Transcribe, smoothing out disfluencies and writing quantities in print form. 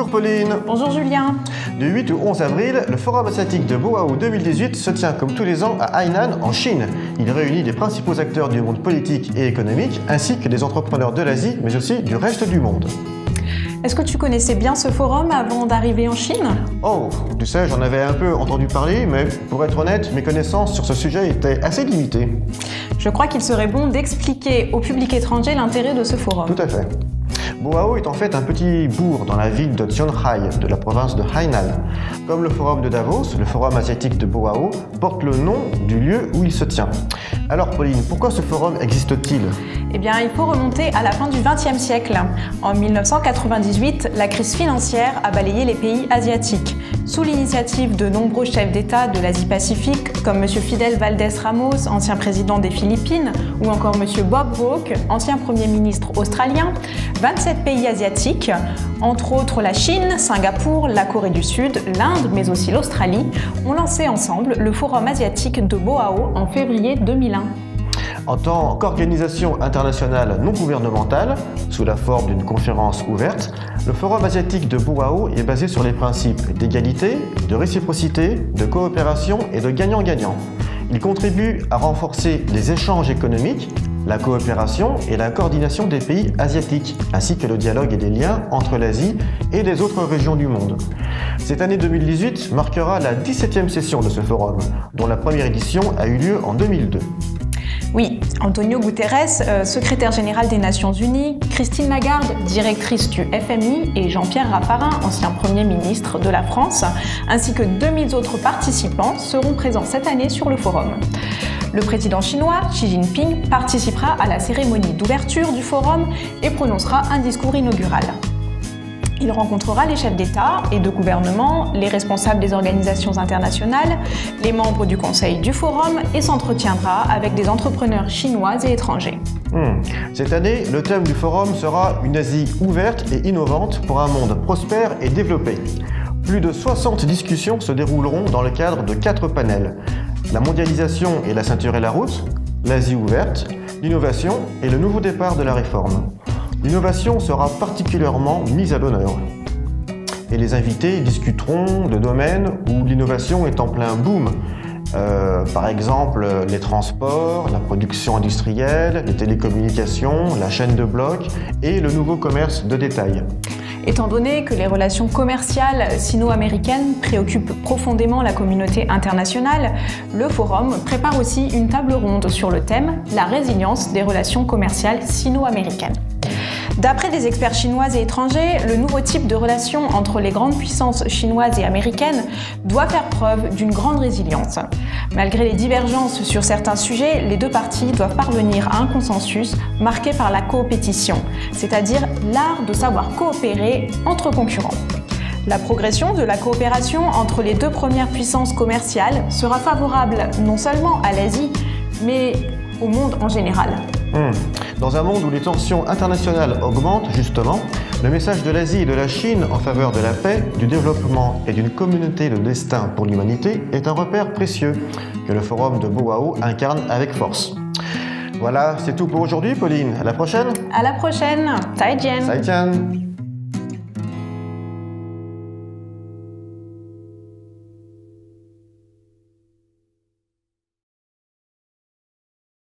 Pauline. Bonjour Julien. Du 8 au 11 avril, le Forum asiatique de Boao 2018 se tient comme tous les ans à Hainan, en Chine. Il réunit les principaux acteurs du monde politique et économique, ainsi que des entrepreneurs de l'Asie, mais aussi du reste du monde. Est-ce que tu connaissais bien ce forum avant d'arriver en Chine? Oh, tu sais, j'en avais un peu entendu parler, mais pour être honnête, mes connaissances sur ce sujet étaient assez limitées. Je crois qu'il serait bon d'expliquer au public étranger l'intérêt de ce forum. Tout à fait. Boao est en fait un petit bourg dans la ville de Zhonghai, de la province de Hainan. Comme le forum de Davos, le forum asiatique de Boao porte le nom du lieu où il se tient. Alors Pauline, pourquoi ce forum existe-t-il? Eh bien, il faut remonter à la fin du XXe siècle. En 1998, la crise financière a balayé les pays asiatiques. Sous l'initiative de nombreux chefs d'État de l'Asie-Pacifique, comme M. Fidel Valdés Ramos, ancien président des Philippines, ou encore M. Bob Hawke, ancien Premier ministre australien, 27 pays asiatiques, entre autres la Chine, Singapour, la Corée du Sud, l'Inde, mais aussi l'Australie, ont lancé ensemble le Forum asiatique de Boao en février 2001. En tant qu'organisation internationale non gouvernementale, sous la forme d'une conférence ouverte, le Forum asiatique de Boao est basé sur les principes d'égalité, de réciprocité, de coopération et de gagnant-gagnant. Il contribue à renforcer les échanges économiques, la coopération et la coordination des pays asiatiques, ainsi que le dialogue et les liens entre l'Asie et les autres régions du monde. Cette année 2018 marquera la 17e session de ce forum, dont la première édition a eu lieu en 2002. Oui, Antonio Guterres, secrétaire général des Nations Unies, Christine Lagarde, directrice du FMI et Jean-Pierre Raffarin, ancien Premier ministre de la France, ainsi que 2000 autres participants seront présents cette année sur le forum. Le président chinois, Xi Jinping, participera à la cérémonie d'ouverture du forum et prononcera un discours inaugural. Il rencontrera les chefs d'État et de gouvernement, les responsables des organisations internationales, les membres du Conseil du Forum et s'entretiendra avec des entrepreneurs chinois et étrangers. Cette année, le thème du forum sera « Une Asie ouverte et innovante pour un monde prospère et développé ». Plus de 60 discussions se dérouleront dans le cadre de 4 panels. La mondialisation et la ceinture et la route, l'Asie ouverte, l'innovation et le nouveau départ de la réforme. L'innovation sera particulièrement mise à l'honneur. Et les invités discuteront de domaines où l'innovation est en plein boom. Par exemple, les transports, la production industrielle, les télécommunications, la chaîne de blocs et le nouveau commerce de détail. Étant donné que les relations commerciales sino-américaines préoccupent profondément la communauté internationale, le Forum prépare aussi une table ronde sur le thème « La résilience des relations commerciales sino-américaines ». D'après des experts chinois et étrangers, le nouveau type de relation entre les grandes puissances chinoises et américaines doit faire preuve d'une grande résilience. Malgré les divergences sur certains sujets, les deux parties doivent parvenir à un consensus marqué par la coopétition, c'est-à-dire l'art de savoir coopérer entre concurrents. La progression de la coopération entre les deux premières puissances commerciales sera favorable non seulement à l'Asie, mais au monde en général. Dans un monde où les tensions internationales augmentent, justement, le message de l'Asie et de la Chine en faveur de la paix, du développement et d'une communauté de destin pour l'humanité est un repère précieux que le Forum de Boao incarne avec force. Voilà, c'est tout pour aujourd'hui, Pauline. À la prochaine. À la prochaine. 再见. 再见.